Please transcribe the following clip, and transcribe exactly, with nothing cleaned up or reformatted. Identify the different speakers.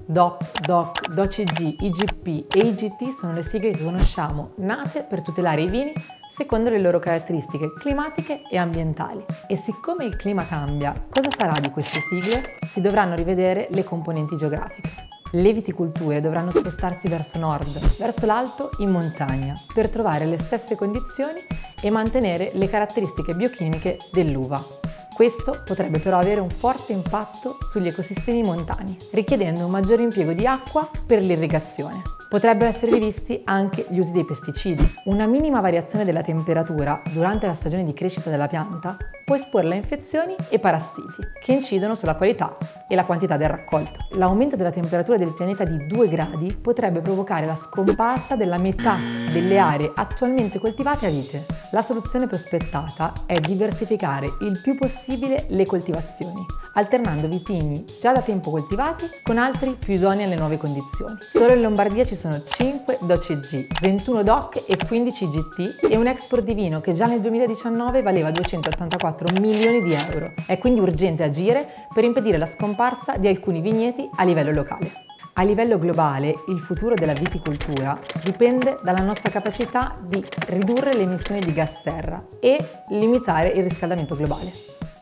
Speaker 1: D O P, D O C, D O C G, I G P e I G T sono le sigle che conosciamo, nate per tutelare i vini secondo le loro caratteristiche climatiche e ambientali. E siccome il clima cambia, cosa sarà di queste sigle? Si dovranno rivedere le componenti geografiche. Le viticolture dovranno spostarsi verso nord, verso l'alto, in montagna, per trovare le stesse condizioni e mantenere le caratteristiche biochimiche dell'uva. Questo potrebbe però avere un forte impatto sugli ecosistemi montani, richiedendo un maggiore impiego di acqua per l'irrigazione. Potrebbero essere rivisti anche gli usi dei pesticidi. Una minima variazione della temperatura durante la stagione di crescita della pianta può esporla a infezioni e parassiti che incidono sulla qualità e la quantità del raccolto. L'aumento della temperatura del pianeta di due gradi potrebbe provocare la scomparsa della metà delle aree attualmente coltivate a vite. La soluzione prospettata è diversificare il più possibile le coltivazioni, alternando vitigni già da tempo coltivati con altri più idonei alle nuove condizioni. Solo in Lombardia ci sono cinque D O C G, ventuno D O C e quindici I G T e un export di vino che già nel duemiladiciannove valeva duecentottantaquattro milioni di euro. È quindi urgente agire per impedire la scomparsa di alcuni vigneti a livello locale. A livello globale, il futuro della viticoltura dipende dalla nostra capacità di ridurre le emissioni di gas serra e limitare il riscaldamento globale.